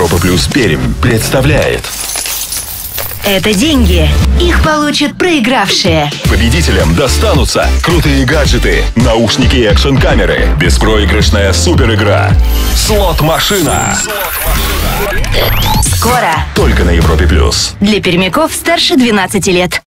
Европа Плюс Пермь представляет. Это деньги. Их получат проигравшие. Победителям достанутся крутые гаджеты, наушники и экшн-камеры, беспроигрышная суперигра «Слот-машина». Скоро. Только на Европе Плюс. Для пермяков старше 12 лет.